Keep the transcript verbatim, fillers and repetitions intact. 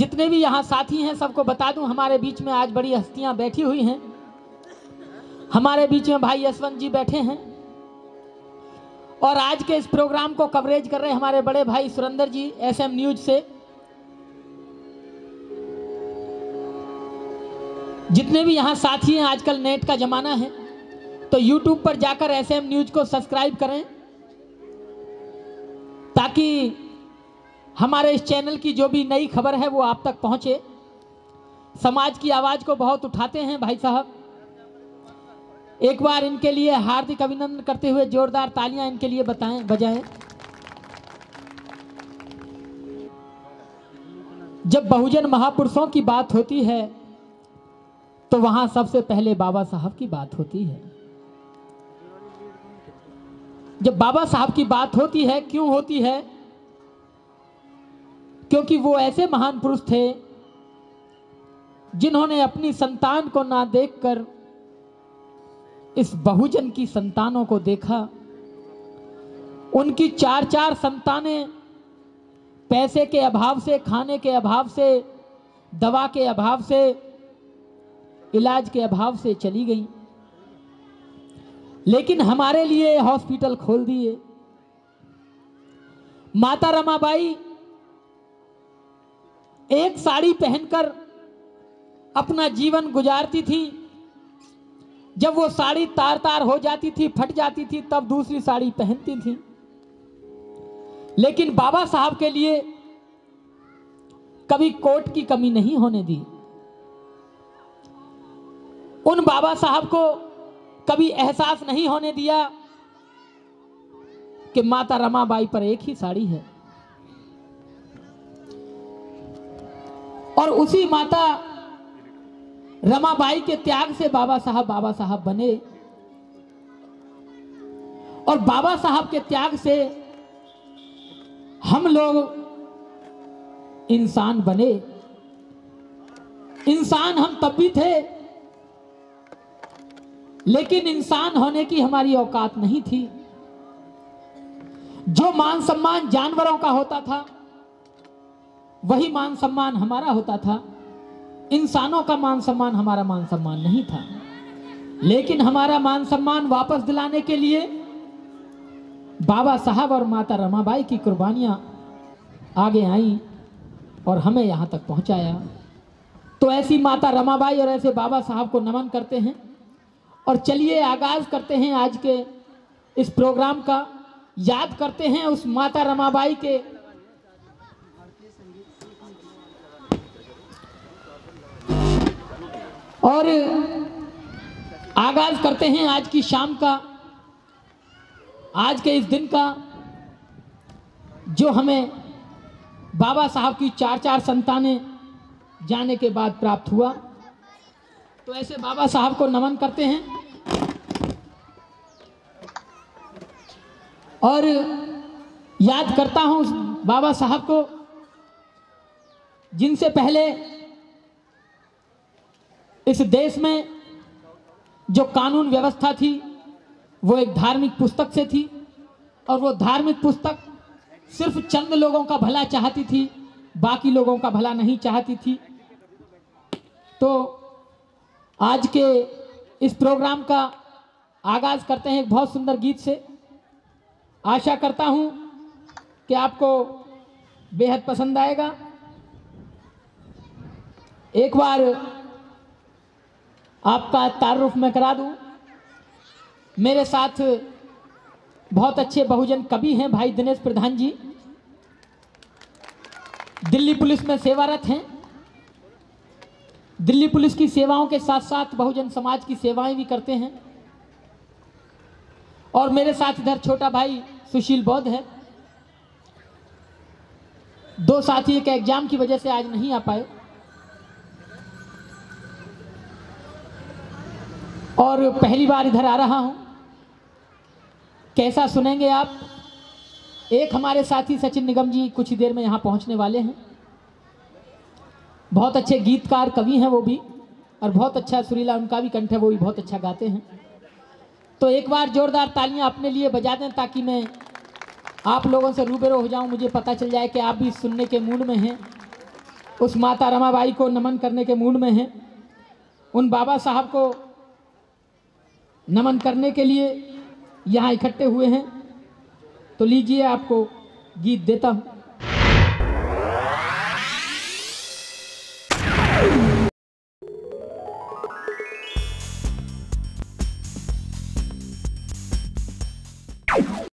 जितने भी यहाँ साथी हैं सबको बता दूं, हमारे बीच में आज बड़ी हस्तियां बैठी हुई हैं। हमारे बीच में भाई यशवंत जी बैठे हैं और आज के इस प्रोग्राम को कवरेज कर रहे हमारे बड़े भाई सुरेंद्र जी एसएम न्यूज से। जितने भी यहाँ साथी हैं, आजकल नेट का जमाना है तो यूट्यूब पर जाकर एसएम न्यूज को सब्सक्राइब करें ताकि हमारे इस चैनल की जो भी नई खबर है वो आप तक पहुंचे। समाज की आवाज को बहुत उठाते हैं भाई साहब। एक बार इनके लिए हार्दिक अभिनंदन करते हुए जोरदार तालियां इनके लिए बताएं बजाएं। जब बहुजन महापुरुषों की बात होती है तो वहां सबसे पहले बाबा साहब की बात होती है। जब बाबा साहब की बात होती है, क्यों होती है? क्योंकि वो ऐसे महान पुरुष थे जिन्होंने अपनी संतान को ना देखकर इस बहुजन की संतानों को देखा। उनकी चार चार संतानें पैसे के अभाव से, खाने के अभाव से, दवा के अभाव से, इलाज के अभाव से चली गई, लेकिन हमारे लिए हॉस्पिटल खोल दिए। माता रमाबाई एक साड़ी पहनकर अपना जीवन गुजारती थी। जब वो साड़ी तार तार हो जाती थी, फट जाती थी, तब दूसरी साड़ी पहनती थी। लेकिन बाबा साहब के लिए कभी कोट की कमी नहीं होने दी। उन बाबा साहब को कभी एहसास नहीं होने दिया कि माता रमाबाई पर एक ही साड़ी है। और उसी माता रमाबाई के त्याग से बाबा साहब बाबा साहब बने और बाबा साहब के त्याग से हम लोग इंसान बने। इंसान हम तब भी थे, लेकिन इंसान होने की हमारी औकात नहीं थी। जो मान सम्मान जानवरों का होता था वही मान सम्मान हमारा होता था। इंसानों का मान सम्मान हमारा मान सम्मान नहीं था। लेकिन हमारा मान सम्मान वापस दिलाने के लिए बाबा साहब और माता रमाबाई की कुर्बानियां आगे आई और हमें यहां तक पहुंचाया। तो ऐसी माता रमाबाई और ऐसे बाबा साहब को नमन करते हैं और चलिए आगाज करते हैं आज के इस प्रोग्राम का। याद करते हैं उस माता रमाबाई के और आगाज करते हैं आज की शाम का, आज के इस दिन का, जो हमें बाबा साहब की चार चार संतानें जाने के बाद प्राप्त हुआ। तो ऐसे बाबा साहब को नमन करते हैं और याद करता हूं उस बाबा साहब को जिनसे पहले इस देश में जो कानून व्यवस्था थी वो एक धार्मिक पुस्तक से थी और वो धार्मिक पुस्तक सिर्फ चंद लोगों का भला चाहती थी, बाकी लोगों का भला नहीं चाहती थी। तो आज के इस प्रोग्राम का आगाज करते हैं एक बहुत सुंदर गीत से। आशा करता हूं कि आपको बेहद पसंद आएगा। एक बार आपका तारुफ मैं करा दूं। मेरे साथ बहुत अच्छे बहुजन कवि हैं भाई दिनेश प्रधान जी, दिल्ली पुलिस में सेवारत हैं। दिल्ली पुलिस की सेवाओं के साथ साथ बहुजन समाज की सेवाएं भी करते हैं। और मेरे साथ इधर छोटा भाई सुशील बौद्ध है। दो साथी एक एग्जाम की वजह से आज नहीं आ पाए और पहली बार इधर आ रहा हूं। कैसा सुनेंगे आप? एक हमारे साथी सचिन निगम जी कुछ ही देर में यहां पहुंचने वाले हैं। बहुत अच्छे गीतकार कवि हैं वो भी, और बहुत अच्छा सुरीला उनका भी कंठ है, वो भी बहुत अच्छा गाते हैं। तो एक बार जोरदार तालियां अपने लिए बजा दें ताकि मैं आप लोगों से रूबरू हो जाऊं, मुझे पता चल जाए कि आप भी सुनने के मूड में हैं। उस माता रमाबाई को नमन करने के मूड में हैं, उन बाबा साहब को नमन करने के लिए यहाँ इकट्ठे हुए हैं। तो लीजिए आपको गीत देता हूँ।